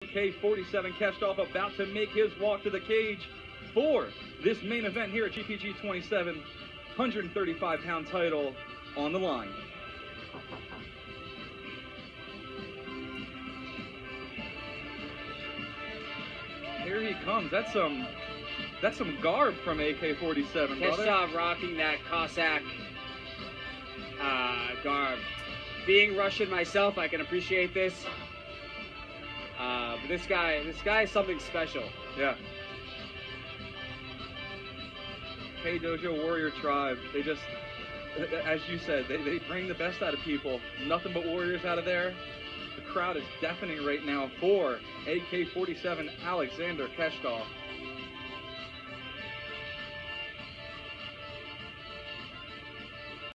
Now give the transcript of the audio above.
AK47 Keshtov about to make his walk to the cage for this main event here at GPG 27, 135-pound title on the line. Here he comes. That's some garb from AK47, brother. Keshtov rocking that Cossack garb. Being Russian myself, I can appreciate this. But this guy is something special. Yeah. K-Dojo Warrior Tribe. They just, as you said, they bring the best out of people. Nothing but warriors out of there. The crowd is deafening right now for AK-47 Alexander Keshtov.